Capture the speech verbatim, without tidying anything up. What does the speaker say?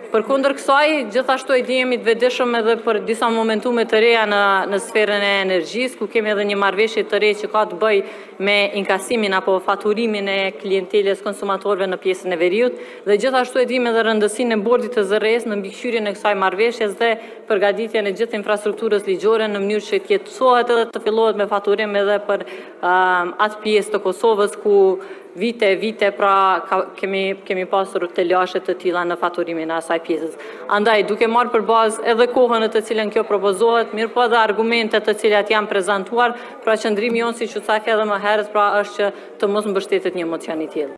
Përkundër kësaj, gjithashtu e jemi të vetëdijshëm edhe për disa momentume të reja në, në sferën e energjisë, ku kemi edhe një marrëveshje të re që ka të bëj me inkasimin apo faturimin e klientelës konsumatorëve në pjesën e veriut, dhe gjithashtu e dimë edhe rëndësinë e bordit të zërres në mbikëqyrjen e kësaj marrëveshjes dhe përgatitjen e gjithë infrastrukturës ligjore në mënyrë që të jetësohet edhe të fillohet me faturim edhe për um, atë pjesë të Kosovës ku vite e vite pra ka, kemi, kemi pasur të lashe të tilla në faturimin e asaj pjesës. Andaj, duke marrë për bazë edhe kohën e të cilën kjo propozohet, mirë po edhe argumentet të cilat janë prezantuar, pra qëndrimi jonë si që cakë edhe më herët, pra është që të mos mbështetet një emocion i tillë.